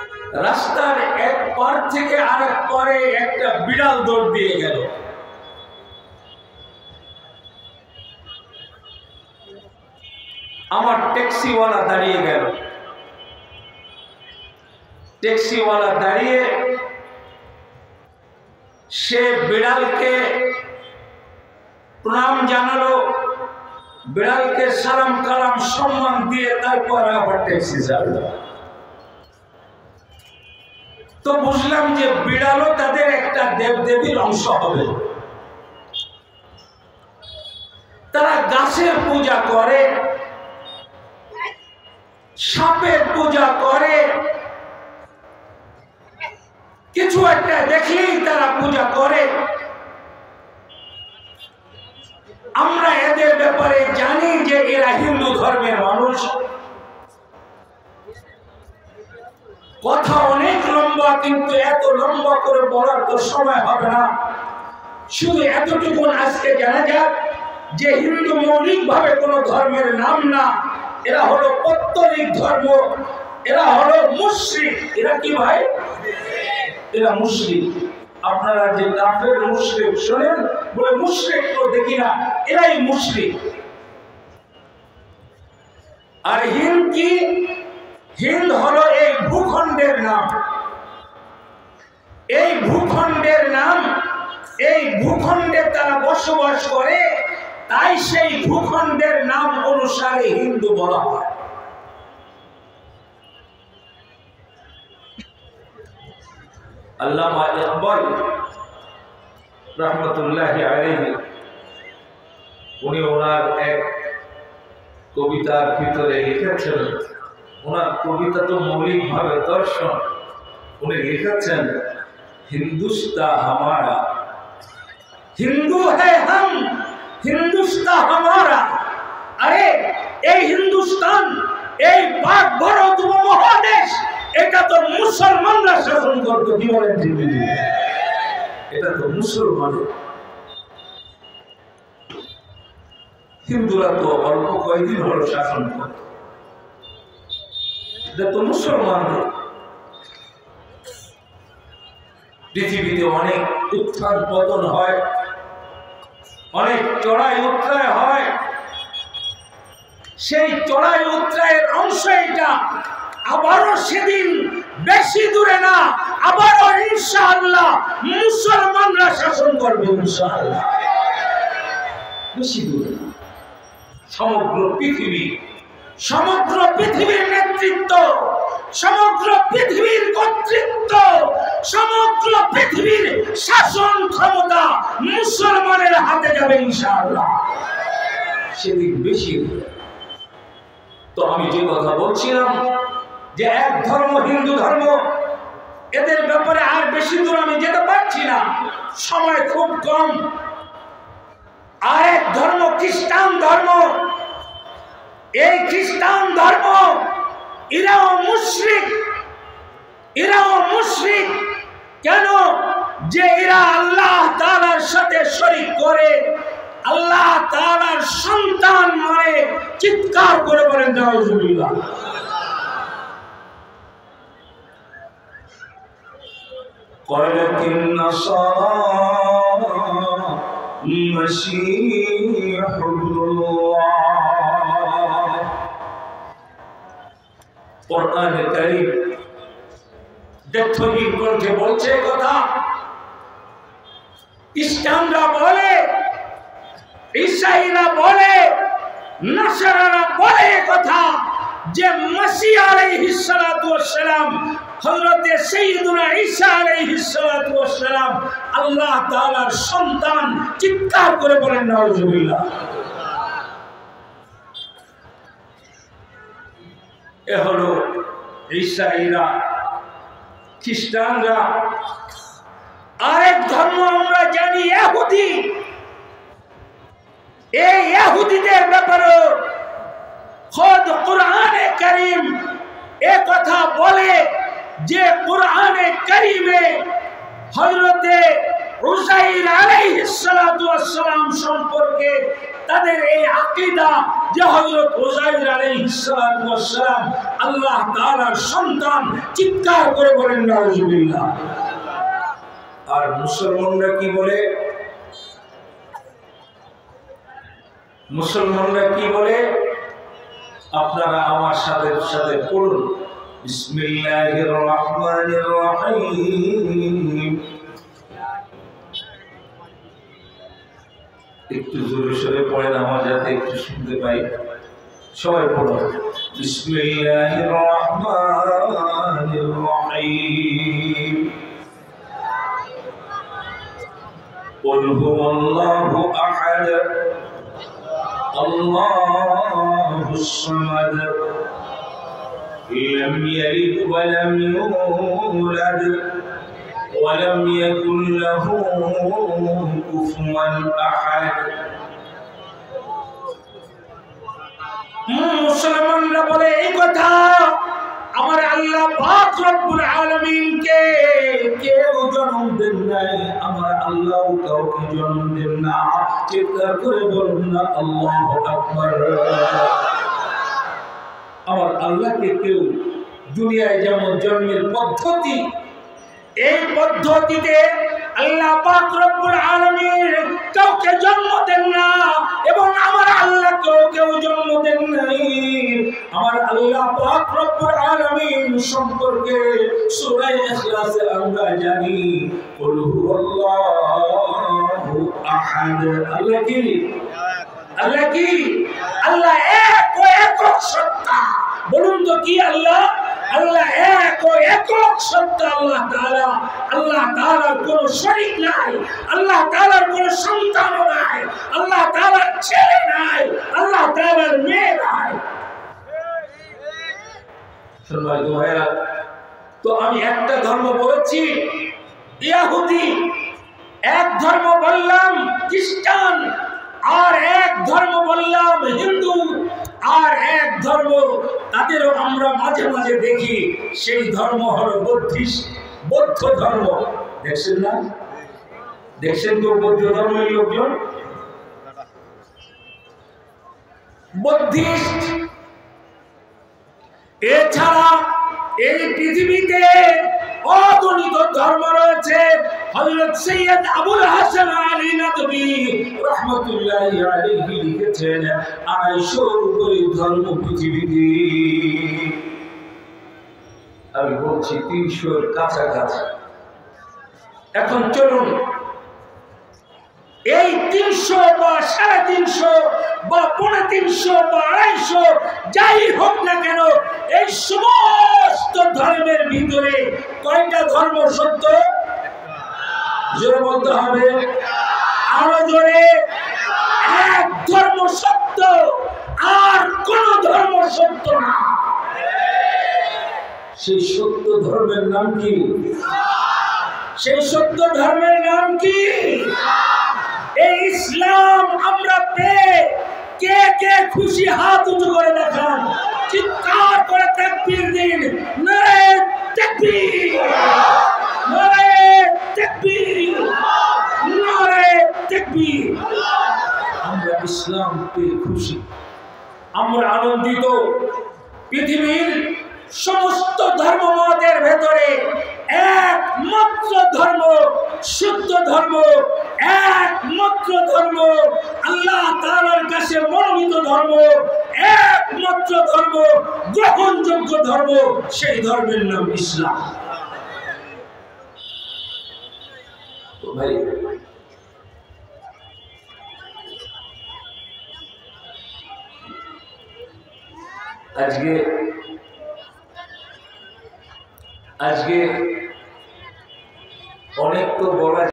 রাস্তার এক পার থেকে আরেক পারে একটা বিড়াল দৌড় দিয়ে গেল। আমার ট্যাক্সিওয়ালা দাঁড়িয়ে গেল। ট্যাক্সিওয়ালা দাঁড়িয়ে সে বিড়ালকে প্রণাম জানালো, বিড়ালকে সালাম কালাম সম্মান দিয়ে তারপর আবার ট্যাক্সি চালালো। তো বুঝলাম যে বিড়ালও তাদের একটা দেবদেবীর অংশ হবে। তারা গাছের পূজা করে, সাপের পূজা করে, কিছু একটা দেখলেই তারা পূজা করে। আমরা এদের ব্যাপারে জানি যে এরা হিন্দু ধর্মের মানুষ। কথা অনেক লম্বা, কিন্তু এত লম্বা করে বলার তো সময় হবে না। শুধু এতটুকু আজকে জানা যাক যে হিন্দু মৌলিকভাবে কোনো ধর্মের নাম না, এরা হলো পৌত্তলিক ধর্ম, এরা হলো মুশরিক। এরা কি ভাই? এরা মুশরিক। আপনারা যে কাফের মুশরিক শোনেন, বলে মুশরিক তো দেখি না, এরাই মুশরিক। আর হিন্দ কি? হিন্দ হলো এই ভূখণ্ডের নাম। এই ভূখণ্ডের নাম, এই ভূখণ্ডে তারা বসবাস করে, তাই সেই ভূখণ্ডের নাম অনুসারে হিন্দু বলা হয়। আল্লামা ইকবাল রহমতুল্লাহি আলাইহি উনি ওনার এক কবিতার ভিতরে লিখেছেন, ওনার কবিতা তো মৌলিকভাবে দর্শন। উনি লিখেছেন, হিন্দুস্তান হামারা, হিন্দু হ্যায় হাম, হিন্দুস্তান হামারা। আরে এই হিন্দুস্তান, এই পাক ভারত উপমহাদেশ, এটা তো মুসলমানরা শাসন করতো। কি বলেন? এটা তো মুসলমান। হিন্দুরা তো অল্প কয়েকদিন হলো শাসন করত, এটা তো মুসলমানদের। পৃথিবীতে অনেক উত্থান পতন হয়, অনেক চড়াই উত্তরায় হয়। সেই চড়াই উত্তরায়ের অংশ এটা। আবারও সেদিন বেশি দূরে না, আবারও ইনশাআল্লাহ মুসলমানরা শাসন করবে। ইনশাআল্লাহ বেশি দূরে না। সমগ্র পৃথিবী, সমগ্র পৃথিবীর নেতৃত্ব, সমগ্র পৃথিবীর কর্তৃত্ব, সমগ্র পৃথিবীর শাসন ক্ষমতা মুসলমানের হাতে যাবে ইনশাআল্লাহ। সেদিন বেশি দূরে। তো আমি যে কথা বলছিলাম যে এক ধর্ম হিন্দু ধর্ম, এদের ব্যাপারে আর বেশি দূর আমি যেতে পারছি না, সময় খুব কম। আর এক ধর্ম খ্রিস্টান ধর্ম। এই খ্রিস্টান ধর্ম, এরাও মুশরিক। এরাও মুশরিক কেন? যে এরা আল্লাহ তাআলার সাথে শরীক করে, আল্লাহ তাআলার সন্তান মানে চিৎকার করে বলেন নাউজুবিল্লাহ। قالتن النصارى المسيح ابن الله। কোরআন কারীম দেখুন কণ্ঠে বলছে কথা। খ্রিস্টানরা বলে, ঈসাইরা বলে, নাসারারা বলে কথা যে মসিহ আলাইহিস সালাতু ওয়াস সালাম, হযরত সাইয়্যিদুনা ঈসা আলাইহিস সালাতু ওয়াস সালাম আল্লাহ তাআলার সন্তান। চিৎকার করে বলেন নাউজুবিল্লাহ। এ হলো ঈসাইরা, খ্রিস্টানরা। আরেক ধর্ম আমরা জানি ইহুদি। এই ইহুদিদের ব্যাপারে খোদ কোরআনে কারীম এ কথা বলে যে কোরআনে কারীমে হযরতে উযাইর আলাইহিস সালাতু ওয়াস সালাম সম্পর্কে তাদের এই আকীদা যে হযরত উযাইর আলাইহিস সালাতু ওয়াস সালাম আল্লাহ তাআলার সন্তান। চিৎকার করে বলেন নাউযুবিল্লাহ। আর মুসলমানরা কি বলে? মুসলমানরা কি বলে? আপনারা আমার সাথে সাথে পড়ুন, বিসমিল্লাহির রহমানির রহিম। একটু জোরে সোরে পড়েন, আমার যাতে একটু শুনতে পাই। সবাই পড়ুন, বিসমিল্লাহির রহমানির রহিম। কুল হুয়াল্লাহু আহাদ আল্লাহুস সামাদ লাম ইয়ালিদ ওয়া লাম ইউলাদ ওয়া লাম ইয়াকুল লাহু কুফুয়ান আহাদ। মুসলমানরা বলে এই কথা, আমার আল্লাহ পাক রব্বুল আলামিনকে কেউ জন্ম দেন নাই, আমার আল্লাহ কাউকে জন্ম দেন না। চিৎকার করে বলুন না আল্লাহু আকবার। আমার আল্লাহকে কেউ দুনিয়ায় যেমন জন্মের পদ্ধতি, এই পদ্ধতিতে আল্লাহ পাক রব্বুল আলামিন কাউকে জন্ম দেন না, এবং আমার আল্লাহ কেউ জন্ম দেন নাই। আমার আল্লাহ পাক রব্বুল আলামিন সম্পর্কে সূরা ইখলাসে আমরা জানি, কুল হুয়াল্লাহু আহাদ। আল্লাহ কি? আল্লাহ কি? আল্লাহ এক ও একক সত্তা। বলুন তো কি আল্লাহ? আল্লাহ এক ও একক সত্তা আল্লাহ তাআলা। আল্লাহ তাআলার কোনো শরীক নাই, আল্লাহ তাআলার কোনো সন্তান নাই, আল্লাহ তাআলার ছেলে নাই, আল্লাহ তাআলার মেয়ে নাই। সম্মানিত ভাইরা, তো আমি একটা ধর্ম বলেছি ইহুদি, এক ধর্ম বললাম খ্রিস্টান, আর এক ধর্ম বললাম হিন্দু, আর এক ধর্ম তাদেরও আমরা মাঝে মাঝে দেখি, সেই ধর্ম হলো বৌদ্ধ ধর্ম। দেখছেন না? দেখছেন তো বৌদ্ধ ধর্মের লোকজন বুদ্ধিস্ট। এছাড়া এই পৃথিবীতে অগণিত ধর্ম রয়েছে। হযরত সৈয়দ আবুল হাসান আলী নদভী রাহমাতুল্লাহি আলাইহি লিখেছেন 250 উপরে ধর্ম পৃথিবীতে। আমি বলছি 300 এর কাছাকাছি। এখন চলুন এই 300 বা 350 বা 350 বা 250 যাই হোক না কেন, এই সমস্ত ধর্মের ভিতরে কয়টা ধর্ম সত্য? জোরে বলতে হবে, আরো জোরে। এক ধর্ম সত্য, আর কোন ধর্ম সত্য না। সেই সত্য ধর্মের নাম কি? সেই সত্য ধর্মের নাম কি? এই ইসলাম আমরা পেয়ে কে কে খুশি হাত উঁচু করে দেখান, চিৎকার করে তাকবীর দিন। নারে তাকবীর, নারে তাকবীর, নারে তাকবীর। আমরা ইসলাম পেয়ে খুশি, আমরা আনন্দিত। পৃথিবীর সমস্ত ধর্মমতের ভেতরে একমাত্র ধর্ম, শুদ্ধ ধর্ম, একমাত্র ধর্ম, আল্লাহ তাআলার কাছে মনোনীত ধর্ম, একমাত্র ধর্ম, গ্রহণযোগ্য ধর্ম, সেই ধর্মের নাম ইসলাম। তো ভাই, আজকে অনেক তো বলা